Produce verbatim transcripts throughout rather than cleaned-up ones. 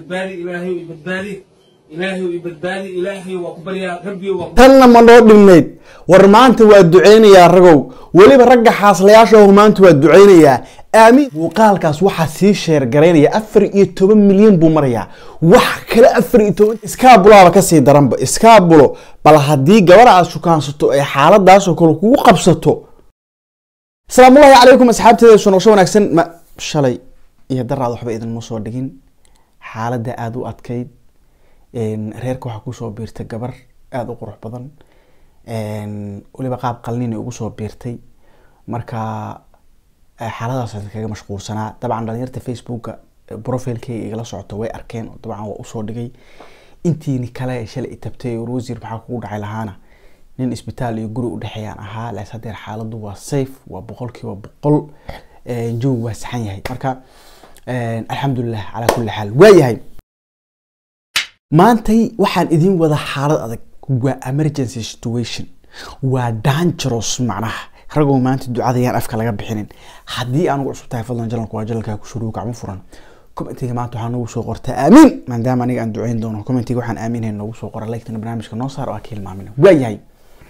ويبدبالي إلهي ويبدبالي إلهي ويبدبالي إلهي وأكبر يا ربي وأكبر تلنا ما نود منيد ورمانت والدعين يا رجو ولي برجع حاصل يا شو مانت والدعين يا آمين وقال كاس واحد سيشير جرين يا أفر يتوب مليون بومريا وح كلا أفر يتوب إسكابلو على كسي درنب إسكابلو بلا هدي جوار شو كان ستو حالة داس وكل وقب ستو السلام الله عليكم أصحابتي شنو شو نكسن ما شلي يقدر على حبة إذا المصورين حالة دا أدو أتكيد إن ريركو حكوسو بيرت جبر أدو قروح بدن إن ولي بقى بقلني يقوسو بيرتي مركا حالة أصلا كذا مشغول سنة طبعا رنيرت فيسبوك بروفيل كي يجلس عطوي أركان طبعا وأصور دقي أنتي نكلا شلي تبتي وروزير بحكود على هانا نين إسبيتال يجرو دحيان أها لا صدر حالة دوا سيف وبقول كي وبقول جو وسحني هاي مركا الحمد لله على كل حال ويا هاي ما أنتي واحد إذين وذا حالة أذك هو emergency situation ودانجروس معناه رجو ما أنت الدعاء ذي أفكار لقى بحنين حدي أنا وقصت تفضل جلنا كواجلك كشروق عم فرن كم أنت جماعة حنو صغرت آمين من دام أنا عند دعين دونه كم أنت جوحن آمين إنه صغر لك تنبرنامج كناصر وأكيل ما منه ويا هاي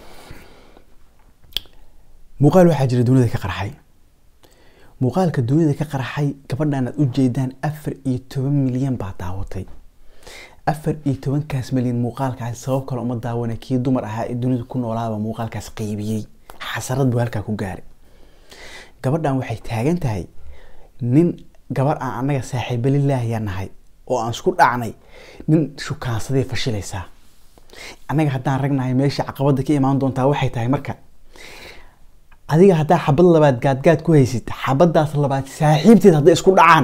مقال واحد جري دون ذيك قرحي مقال كدون ذيك قرحي قبلنا أن أجيدان أفر يتوم مليون بعطاوتي أفر يتوم كاس مليون مقال كعس سبب كل أمد داونا كي دمر ها الدنيا تكون ولا مقال كاس قيبي حسرت بهالك كوجاري قبلنا واحد تاجن تهاي نين قبل أنا صاحب لله يا نهاي وأنشكر أعني نين شو كان صديق فشليسا أنا قاعد رجنا هاي ماشي عقبضك إيه ما عندهم تاوحي تاي مركب adiga hadaa xabad labaad gaad gaad ku haysid xabadaas labaad saaxiibteed haday isku dhacaan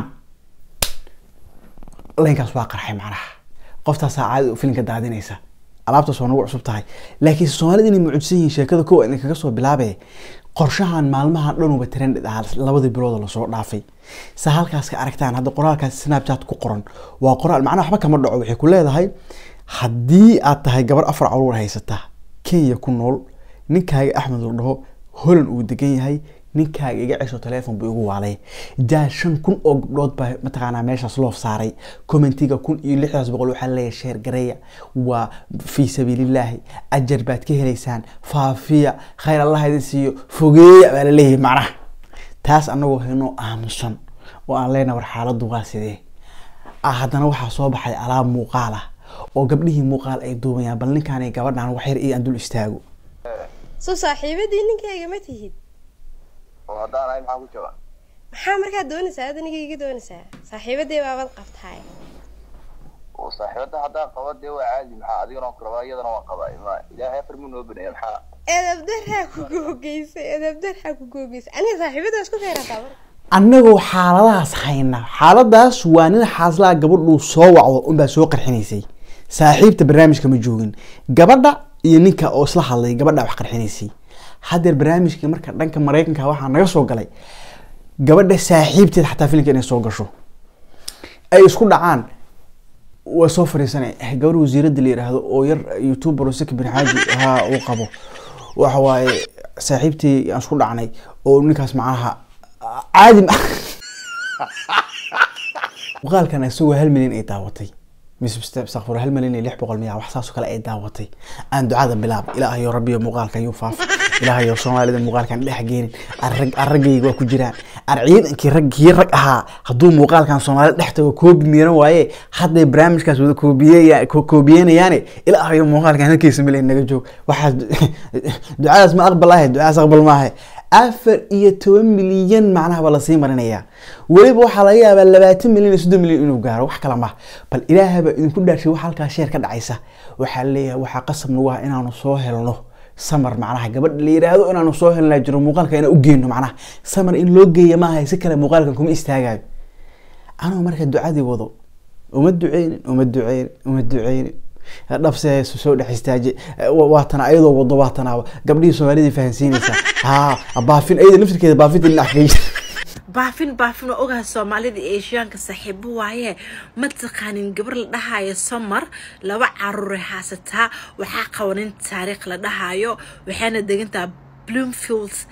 leenkaas waa qarxay macnaha qofta saacad oo filinka daadinaysa alaabta soo nagu cusub tahay laakiin Soomaalidu inay mucudsan yihiin sheekada koo in kaga soo bilaabay qorshahan maalmahan dhan uba trend ah labadii bilood la soo dhaafay sa halkaas ka aragtaan hadda qoraalkaas Snapchat ku qoran waa qoraal macnaha waxba kama dhaco waxay ku leedahay hadii aad tahay gabar afar caruur haysata Kenya ku nool ninkaaga Axmed uu dhaho هولن ودقين هاي نينكا يجي عشرة تلفون بيجوا عليه جا شن كون أقبض ب متقنا ماشى صلوف صاري كومنتيجا كون يلي حاس بقولوا حلية شير قرية وفي سبيل الله أجر بعد كهليسان فافيا خير الله يدسيو فوقية ولا ليه معه تاس أنا وهنو أمشن وعلينا ورحالة دواسي دي أحدنا وح صوب حي على مقالة وقبله مقال أي دوميا بل نكان يقبضنا عن وحير إيه عندو الاستاجو soo saaxiibadii ninkayga ma tihid oo hadaan ay maxaa ku jooga maxaa markaa doonaysaa adaniga doonaysaa saaxiibadii baabad qabtaay oo saaxiibada hadaan qabadee waa caadi maxaa adigana qaraba iyadana waa qabay ma ilaahay farmo noo banay maxaa edab darha ku googeysay edab darha ku googeysay aniga saaxiibada isku feerataa annagu xaaladaas hayna xaaladaas waa nin xaaslaa gabadhu soo wacdo un baa soo qarxinaysay saaxiibta barnaamijka ma joogin gabadha iyo ninka oo isla hadlay gabadha wax qarxinaysay hadeer barnaamijkii marka dhanka Mareykanka waxa naga soo galay gabadha saaxiibteed xataa filimka inay soo gasho ay isku dhacaan waa soo fariisanay gabar wasiirada la yiraahdo oo yar YouTuber oo sik bin Haaji ha uu qabo waxa waaye saaxiibtii aan isku dhacnay oo ninkaas macnaha caadi وقالكان اسوق هل مليون اي داوتي مش بستغفر هل مليون لix boqol miya wax saas oo kale ay daawatay aan ducada bilaab ilaahay iyo rabbiyo muuqaalkan yu faaf ilaahay iyo Soomaalida muuqaalkan dhex geenin arag aragayga ku jiraan arciidankii ragii rag aha haduu muuqaalkan Soomaalida dhextooda koob miiran waaye hadday barnaamijkaas wada koobiyay koobiyeenayaan ilaahay iyo muuqaalkan halkiisa mileen naga joog waxa ducadaas ma aqbalahay ducadaas aqbal maahay afar iyo toban milyan macnaha wala sii marinaya waliba waxa laga yaabaa labaatan milyan iyo soddon milyan inuu gaaro wax kala ma bal ilaahay ba idinku dhaashay wax halka sheer ka dhacaysa waxa leeyahay waxa qasab nagu ah inaanu soo helno samar macnaha gabadh la yiraahdo inaanu soo helnaa jiro muuqaalka inaan u geeyno macnaha samar in loo geeyo ma hayso kale muuqaalkan kuma istaagayo anoo marka ducadii wado uma duceyn uma duceyn uma duceyn dhabsay soo dhaxistaaji waatana ayadoo wado waatana gabdhii Soomaalida fahansiinaysa ha baafin ayada naftirkeeda baafin in axkay baafin baafin ogaa Soomaalida ee Asiaanka saaxiibo waaye ma taqaanin gabar la dhahayo Samar laba caruur haasata waxa qawanin taariikh la dhahayo waxaana degantaa Bloomfield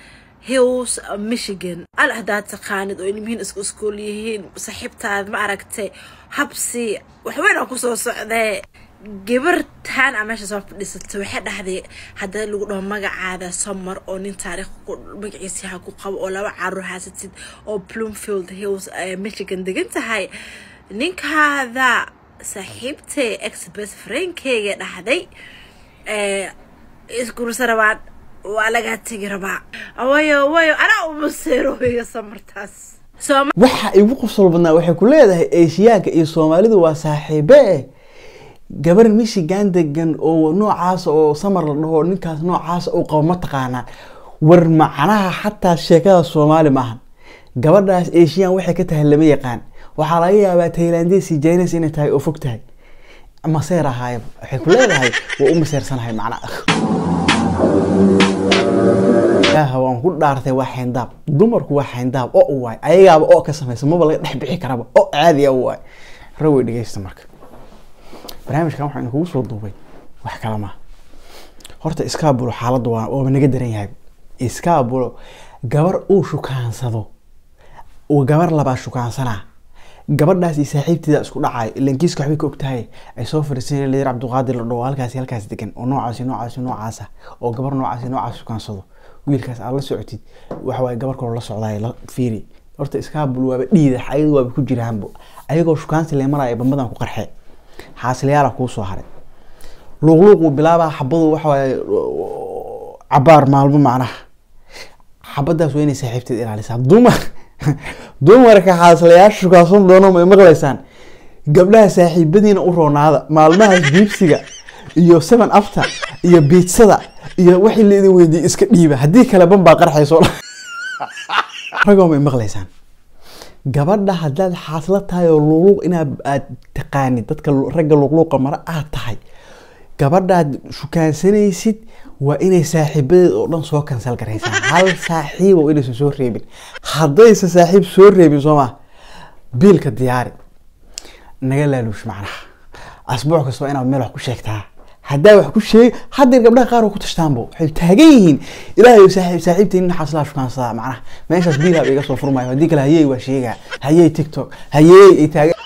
Hills Michigan al hadaad taqaanid oo ilmihiin isku iskool yihiin saaxiibtaad ma aragtay habsi wax weyn oo ku soo socday gabartan ama meesha soo fadhiisatay waxay dhaxday haddii lagu dhaho magacaada Summer oo nin taariikh ku magaciisa ku qabo oo laba caruur haasatid oo Bloomfield Hills Michigan degan tahay ninkaada saaxiibtay ex best friend keega dhaxday ee isku sarabaan ولا قاعد تقربها أويو أويو أنا أمسيرو هي سمرتاس سوما waxa igu qosol badnaa waxay ku leedahay Eeshiyaanka iyo Soomaalidu waa saaxiibe gabar Michigan degan oo noocaas oo Summer la dhaho ninkaas noocaas oo qabo ma taqaanaan war macnaha xataa sheekada Soomaali maahan gabadhaas Eeshiyaan waxay ka tahay lama yaqaan waxa laga yaabaa Thailandese Chinese inay tahay oo fog tahay ama seerahay waxay ku leedahay waa u maseersanahay macnaha yaa waan ku dhaartay waa xeendab dumarku waa xeendab oo waay ayaga oo ka sameeyay ma bal dhex bixi karaba oo caadi ah waay rawi dhageysta marka barnaamijkan waxaan kugu soo duubay wax kala ma horta iskaabulo xaaladdu waa oo naga daran yahay iskaabulo gabar uu shukaansado oo gabar laba shukaansana gabadhaas iyo saaxiibteeda isku dhacay ilankiiska waxay ka ogtahay ay soo fariisanayeen leeyahay Cabduqaadir la dhaw halkaas halkaas degan oo noocaas noocaas noocaas oo gabar noocaas noocaas shukaansado wiilkaas aad la socotid waxa way gabar kale la socday la fiiri horta iskaabul waaba dhiida xayad waaba ku jiraanbo ayagoo shukaansi leemaraya bambadan ku qarxay xaasliyaala ku soo haray luqluqu bilaaba xabadu waxa way cabaar maalmo macnaha xabadaas weynay saaxiibteed ilaalisaa dumar dumarka xaasliyaasha shukaasan doono ma maqlaysaan gabdhaha saaxiibadiina u roonaada maalmaha diibsiga iyo seven after iyo biitsada iyo wixii leedin weydii iska dhiiba hadii kale ban baa qarxayso ragoo ma maqlaysaan gabadha hadaad xaasla tahay oo luqluq inaad aad taqaanid dadka ragga luqluqa mara aad tahay gabadhaad shukaansanaysid waa inay saaxiibadeed oo dhan soo kansal gareysaan hal saaxiib oo inay soo reebin haday saaxiib soo reebin Soomaa biilka diyaari naga laaluush macnaha asbuuc kasta inaad meel wax ku sheegtaa hadaa wax ku sheeg haddii gabdhaha qaar ku tashtaanbo waxay taagan yihiin ilaahay saaxiib saaxiibtiin xaslaa shukaansada macnaha meeshaas biilha iga soo furmaayo hadii kale hayay waa sheega hayay TikTok hayay ay taagan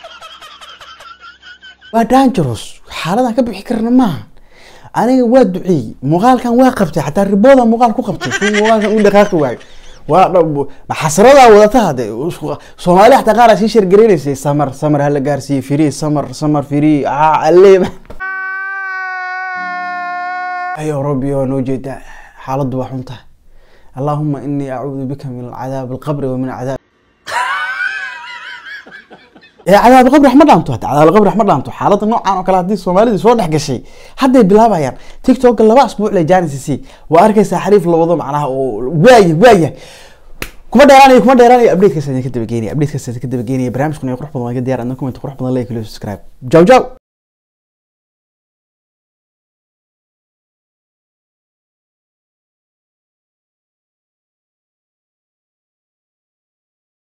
waa dangerous xaaladan ka bixi karna ma aniga waa ducii muuqaalkan waa qabtay xataa ribooda muuqaal ku qabtay muuqaalkan u dhaqaaqi waayo waa ma xasrada wadata hada Soomaali xataa qaar si shir gareeysay Summer Summer hal gaarsiin Free Summer Summer Free ah alle أي ربي ونوجد حالد وحنته اللهم إني أعوذ بك من العذاب القبر ومن عذاب يا عذاب القبر أحمد أنتو عذاب القبر أحمد أنتو حالد النوع عن وكالات دي الصومالي دي صور حق شيء حتى بلا بيان تيك توك اللي أسبوع لجاني سي وأركز حريف لوضع معناها واي واي كم ديراني كم ديراني أبديت كسر كده بجيني أبديت كسر كده بجيني برامج كنا يروح بدنا كده ديار أنكم أنتوا يروح بدنا لايك وسبسكرايب جو جو